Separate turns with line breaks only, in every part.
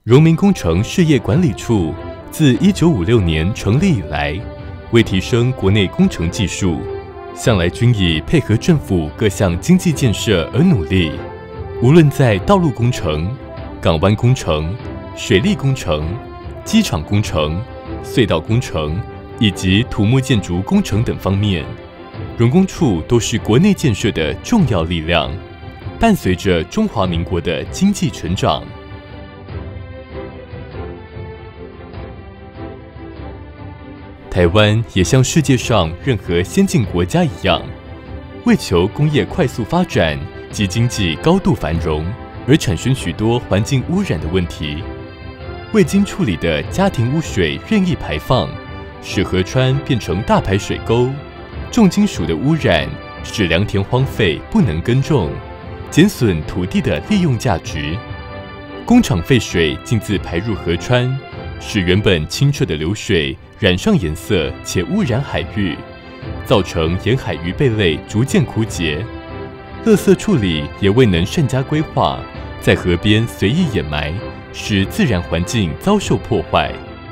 荣民工程事业管理处自1956年成立以来，为提升国内工程技术，向来均以配合政府各项经济建设而努力。无论在道路工程、港湾工程、水利工程、机场工程、隧道工程以及土木建筑工程等方面，荣工处都是国内建设的重要力量，伴随着中华民国的经济成长。台湾也像世界上任何先进国家一样，为求工业快速发展及经济高度繁荣，而产生许多环境污染的问题。未经处理的家庭污水任意排放，使河川变成大排水沟；重金属的污染，使良田荒废不能耕种，减损土地的利用价值。工厂废水径自排入河川，使原本清澈的流水染上颜色且污染海域，造成沿海鱼贝类逐渐枯竭。垃圾处理也未能善加规划，在河边随意掩埋，使自然环境遭受破坏。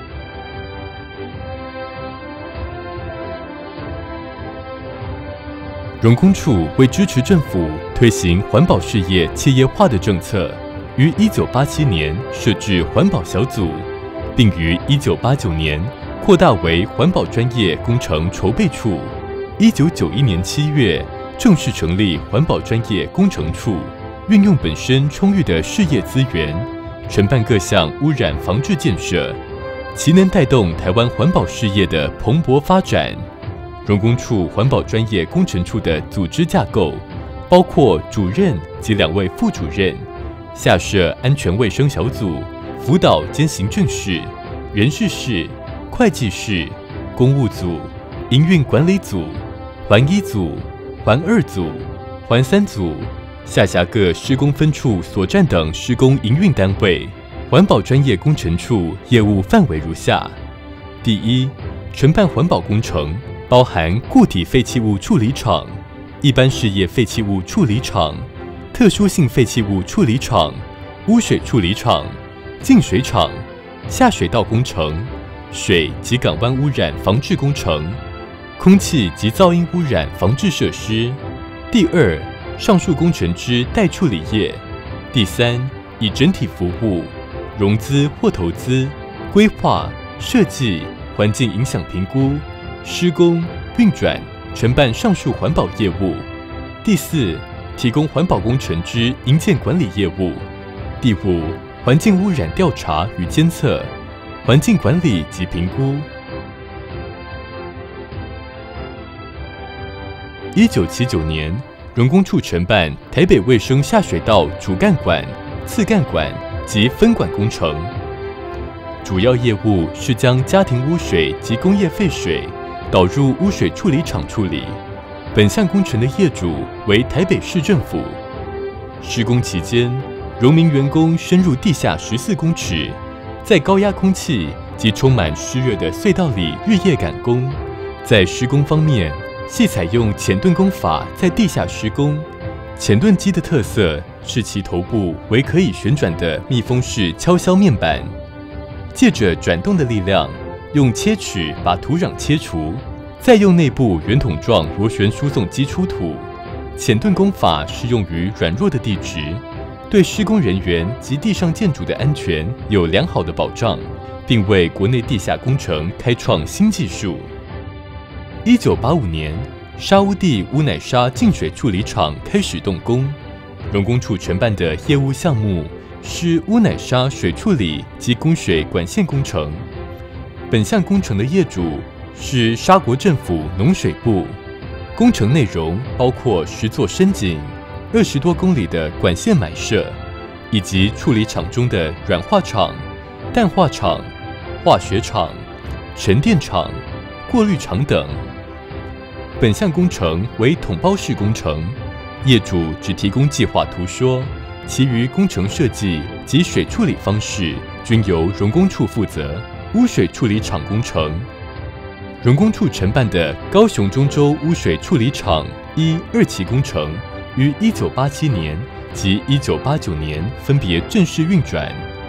荣工处为支持政府推行环保事业企业化的政策，于1987年设置环保小组，并于1989年扩大为环保专业工程筹备处。1991年7月正式成立环保专业工程处，运用本身充裕的事业资源，承办各项污染防治建设，其能带动台湾环保事业的蓬勃发展。荣工处环保专业工程处的组织架构包括主任及2位副主任，下设安全卫生小组、辅导兼行政室、人事室、会计室、公务组、营运管理组、环1组、环2组、环3组，下辖各施工分处所占等施工营运单位。环保专业工程处业务范围如下：第一，承办环保工程，包含固体废弃物处理厂、一般事业废弃物处理厂、特殊性废弃物处理厂、污水处理厂、净水厂、下水道工程、水及港湾污染防治工程、空气及噪音污染防治设施。第二，上述工程之待处理业。第三，以整体服务、融资或投资、规划、设计、环境影响评估、施工、运转承办上述环保业务。第四，提供环保工程之营建管理业务。第五，环境污染调查与监测、环境管理及评估。1979年，荣工处承办台北卫生下水道主干管、次干管及分管工程，主要业务是将家庭污水及工业废水导入污水处理厂处理。本项工程的业主为台北市政府。施工期间，荣民员工深入地下14公尺，在高压空气及充满湿热的隧道里日夜赶工。在施工方面，系采用潜盾工法在地下施工。潜盾机的特色是其头部为可以旋转的密封式敲削面板，借着转动的力量，用切齿把土壤切除，再用内部圆筒状螺旋输送机出土。潜盾工法适用于软弱的地质，对施工人员及地上建筑的安全有良好的保障，并为国内地下工程开创新技术。1985年，沙乌地乌乃沙净水处理厂开始动工。荣工处承办的业务项目是乌乃沙水处理及供水管线工程。本项工程的业主是沙国政府农水部。工程内容包括10座深井、20多公里的管线埋设，以及处理厂中的软化厂、氮化厂、化学厂、沉淀厂、过滤厂等。本项工程为统包式工程，业主只提供计划图说，其余工程设计及水处理方式均由荣工处负责。污水处理厂工程，荣工处承办的高雄中州污水处理厂1、2期工程，于1987年及1989年分别正式运转。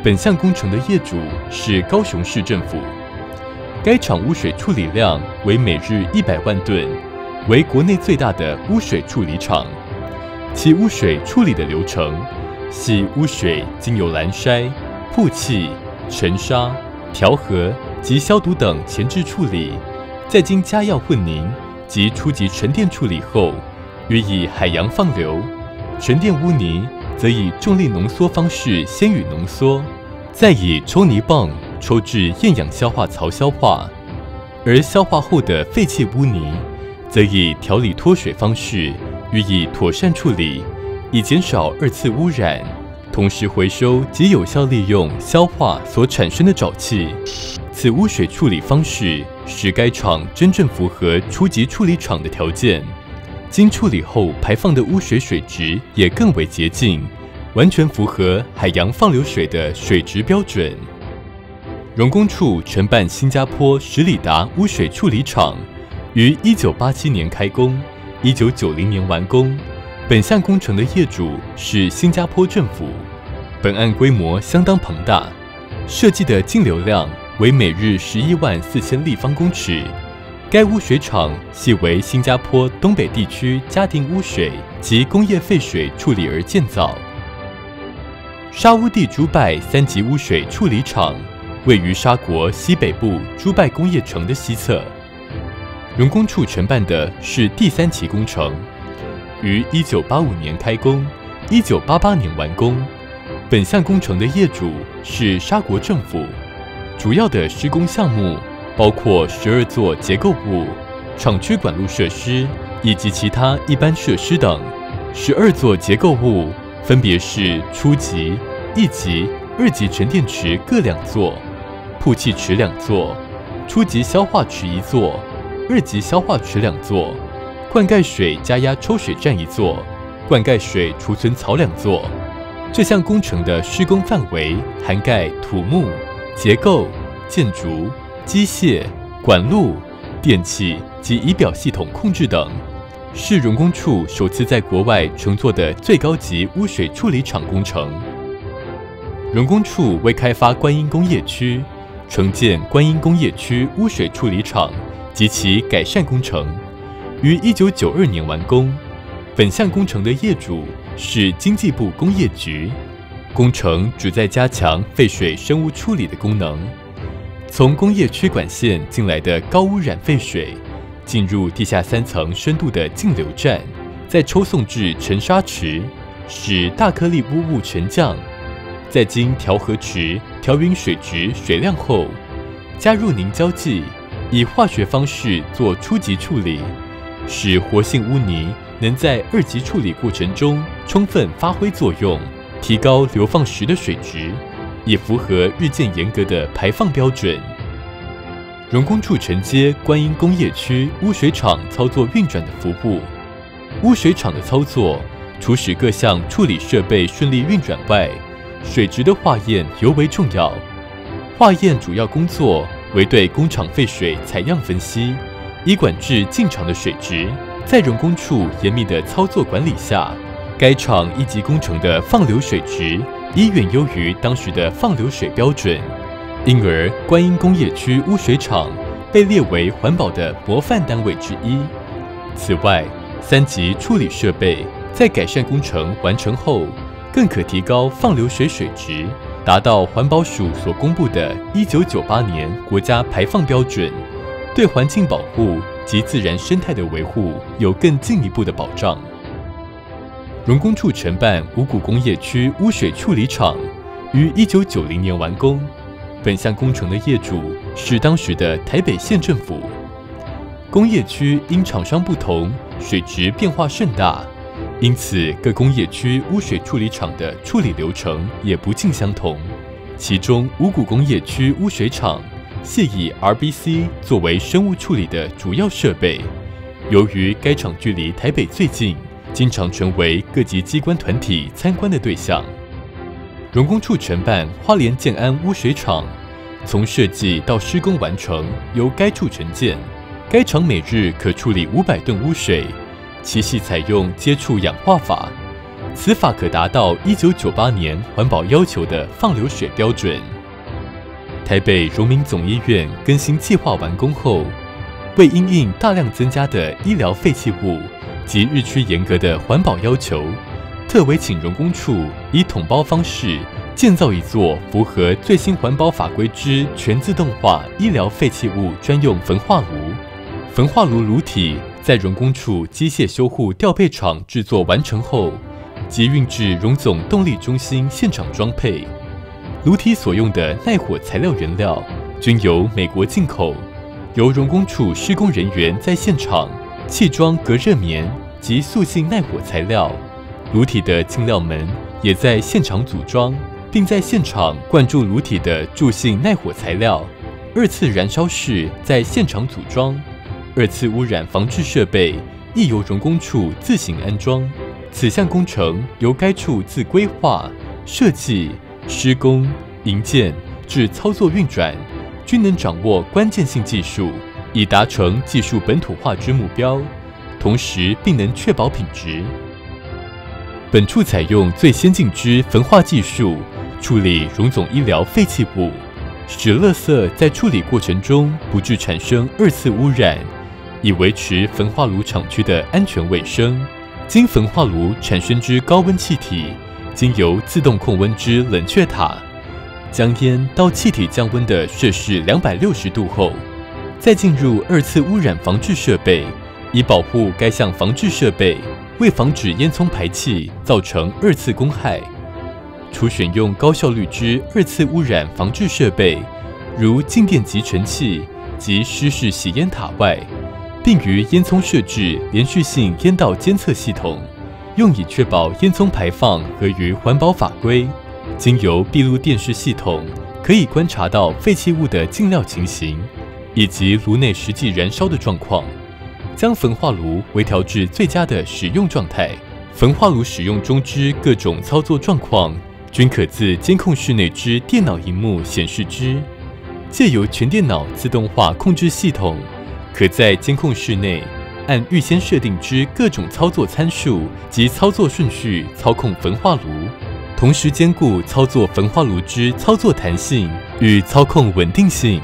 本项工程的业主是高雄市政府。该厂污水处理量为每日100万吨，为国内最大的污水处理厂。其污水处理的流程系污水经由拦筛、曝气、沉沙、调和及消毒等前置处理，再经加药混凝及初级沉淀处理后，予以海洋放流。沉淀污泥则以重力浓缩方式先予浓缩，再以抽泥棒抽至厌氧消化槽消化，而消化后的废弃污泥，则以调理脱水方式予以妥善处理，以减少2次污染，同时回收及有效利用消化所产生的沼气。此污水处理方式使该厂真正符合初级处理厂的条件，经处理后排放的污水水质也更为洁净，完全符合海洋放流水的水质标准。荣工处承办新加坡十里达污水处理厂，于1987年开工，1990年完工。本项工程的业主是新加坡政府。本案规模相当庞大，设计的净流量为每日11万4000立方公尺。该污水厂系为新加坡东北地区家庭污水及工业废水处理而建造。沙乌地朱拜3级污水处理厂位于沙国西北部朱拜工业城的西侧。荣工处承办的是第3期工程，于1985年开工，1988年完工。本项工程的业主是沙国政府。主要的施工项目包括12座结构物、厂区管路设施以及其他一般设施等。12座结构物分别是初级、1级、2级沉淀池各2座，曝气池2座，初级消化池1座，2级消化池2座，灌溉水加压抽水站1座，灌溉水储存槽2座。这项工程的施工范围涵盖土木、结构、建筑、机械、管路、电气及仪表系统控制等，是荣工处首次在国外承做的最高级污水处理厂工程。荣工处为开发观音工业区，承建观音工业区污水处理厂及其改善工程，于1992年完工。本项工程的业主是经济部工业局。工程旨在加强废水生物处理的功能。从工业区管线进来的高污染废水，进入地下3层深度的净流站，再抽送至沉沙池，使大颗粒污物沉降，再经调和池调匀水质水量后，加入凝胶剂，以化学方式做初级处理，使活性污泥能在2级处理过程中充分发挥作用，提高流放时的水质，也符合日渐严格的排放标准。荣工处承接观音工业区污水厂操作运转的服务。污水厂的操作，除使各项处理设备顺利运转外，水质的化验尤为重要。化验主要工作为对工厂废水采样分析，以管制进厂的水质。在荣工处严密的操作管理下，该厂1级工程的放流水质已远优于当时的放流水标准，因而观音工业区污水厂被列为环保的模范单位之一。此外，3级处理设备在改善工程完成后，更可提高放流水水质，达到环保署所公布的1998年国家排放标准，对环境保护及自然生态的维护有更进一步的保障。荣工处承办五股工业区污水处理厂，于1990年完工。本项工程的业主是当时的台北县政府。工业区因厂商不同，水质变化甚大，因此各工业区污水处理厂的处理流程也不尽相同。其中五股工业区污水厂现以 RBC 作为生物处理的主要设备，由于该厂距离台北最近，经常成为各级机关团体参观的对象。荣工处承办花莲建安污水厂，从设计到施工完成由该处承建。该厂每日可处理500吨污水，其系采用接触氧化法， 此法可达到1998年环保要求的放流水标准。台北荣民总医院更新计划完工后，为因应大量增加的医疗废弃物及日趋严格的环保要求，特委请荣工处以统包方式建造一座符合最新环保法规之全自动化医疗废弃物专用焚化炉。焚化炉炉体在荣工处机械修护调配厂制作完成后，即运至荣总动力中心现场装配。炉体所用的耐火材料原料均由美国进口，由荣工处施工人员在现场砌装隔热棉及塑性耐火材料。炉体的进料门也在现场组装，并在现场灌注炉体的助性耐火材料。二次燃烧室在现场组装，二次污染防治设备亦由荣工处自行安装。此项工程由该处自规划、设计、施工、营建至操作运转，均能掌握关键性技术，以达成技术本土化之目标，同时并能确保品质。本处采用最先进之焚化技术处理荣总医疗废弃物，使垃圾在处理过程中不致产生二次污染，以维持焚化炉厂区的安全卫生。经焚化炉产生之高温气体，经由自动控温之冷却塔，将烟到气体降温的摄氏260度后，再进入二次污染防治设备，以保护该项防治设备为防止烟囱排气造成二次公害。除选用高效率之二次污染防治设备，如静电集尘器及湿式洗烟塔外，并于烟囱设置连续性烟道监测系统，用以确保烟囱排放合于环保法规。经由闭路电视系统，可以观察到废弃物的进料情形，以及炉内实际燃烧的状况，将焚化炉微调至最佳的使用状态。焚化炉使用中之各种操作状况，均可自监控室内之电脑萤幕显示之。借由全电脑自动化控制系统，可在监控室内按预先设定之各种操作参数及操作顺序操控焚化炉，同时兼顾操作焚化炉之操作弹性与操控稳定性。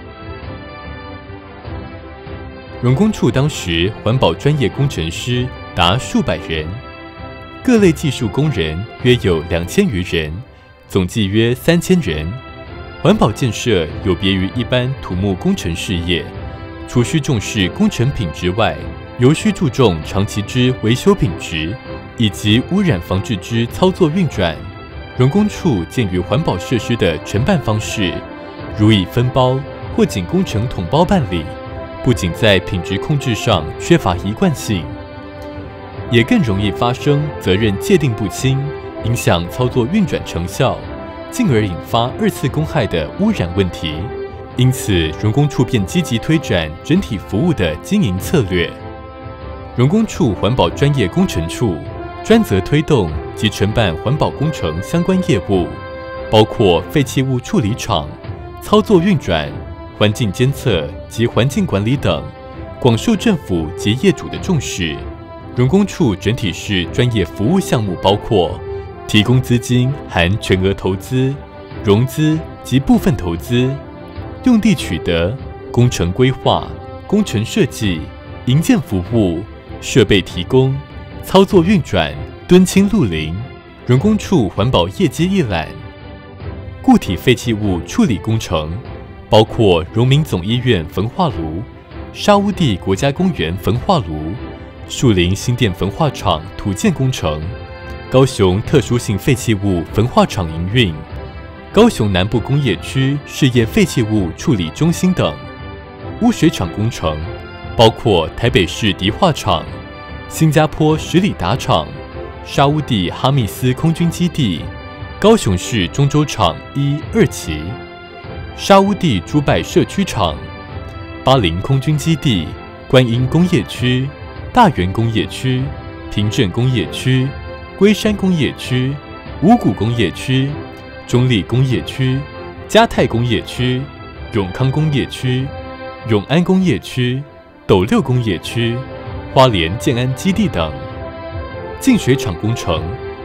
荣工处当时环保专业工程师达数百人，各类技术工人约有2000余人，总计约3000人。环保建设有别于一般土木工程事业，除需重视工程品质外，尤需注重长期之维修品质，以及污染防治之操作运转。荣工处鉴于环保设施的承办方式，如以分包或仅工程统包办理，不仅在品质控制上缺乏一贯性，也更容易发生责任界定不清，影响操作运转成效，进而引发二次公害的污染问题。因此，荣工处便积极推展整体服务的经营策略。荣工处环保专业工程处专责推动及承办环保工程相关业务，包括废弃物处理厂、操作运转、环境监测及环境管理等，广受政府及业主的重视。荣工处整体式专业服务项目包括提供资金含全额投资、融资及部分投资、用地取得、工程规划、工程设计、营建服务、设备提供、操作运转、敦亲睦邻。荣工处环保业绩一览：固体废弃物处理工程，包括荣民总医院焚化炉、沙乌地国家公园焚化炉、树林新店焚化厂土建工程、高雄特殊性废弃物焚化厂营运、高雄南部工业区事业废弃物处理中心等。污水厂工程包括台北市迪化厂、新加坡十里达厂、沙乌地哈密斯空军基地、高雄市中州厂1、2期、沙乌地朱拜社区厂、巴林空军基地、观音工业区、大园工业区、平镇工业区、龟山工业区、五股工业区、中立工业区、嘉泰工业区、永康工业区、永安工业区、斗六工业区、花莲建安基地等。净水厂工程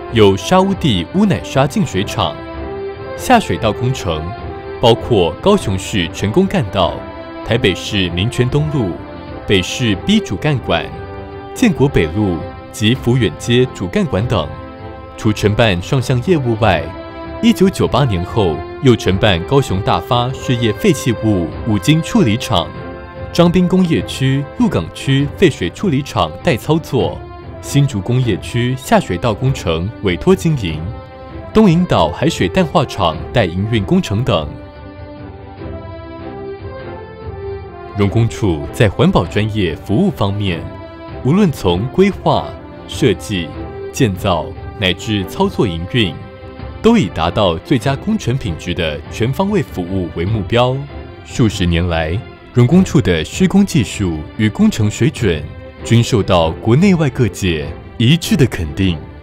有沙乌地乌乃沙净水厂。下水道工程包括高雄市成功干道、台北市民权东路、北市 B 主干管、建国北路及福远街主干管等。除承办上项业务外，1998年后又承办高雄大发事业废弃物五金处理厂、彰滨工业区鹿港区废水处理厂代操作、新竹工业区下水道工程委托经营、东引岛海水淡化厂代营运工程等。荣工处在环保专业服务方面，无论从规划、设计、建造乃至操作营运，都以达到最佳工程品质的全方位服务为目标。数十年来，荣工处的施工技术与工程水准均受到国内外各界一致的肯定。